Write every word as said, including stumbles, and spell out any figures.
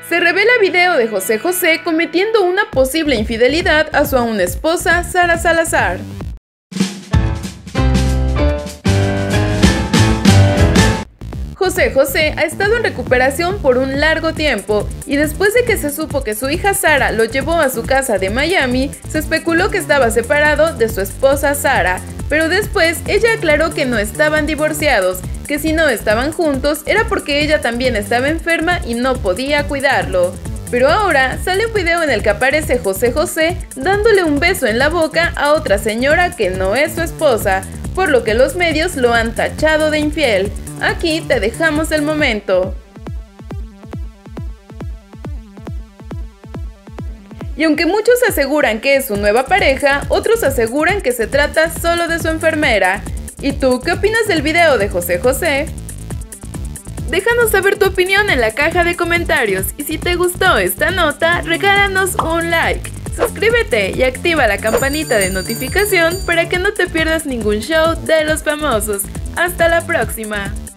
Se revela video de José José cometiendo una posible infidelidad a su aún esposa, Sara Salazar. José José ha estado en recuperación por un largo tiempo y después de que se supo que su hija Sara lo llevó a su casa de Miami, se especuló que estaba separado de su esposa Sara, pero después ella aclaró que no estaban divorciados, que si no estaban juntos era porque ella también estaba enferma y no podía cuidarlo. Pero ahora sale un video en el que aparece José José dándole un beso en la boca a otra señora que no es su esposa, por lo que los medios lo han tachado de infiel. Aquí te dejamos el momento. Y aunque muchos aseguran que es su nueva pareja, otros aseguran que se trata solo de su enfermera. ¿Y tú qué opinas del video de José José? Déjanos saber tu opinión en la caja de comentarios y si te gustó esta nota, regálanos un like. Suscríbete y activa la campanita de notificación para que no te pierdas ningún show de los famosos. ¡Hasta la próxima!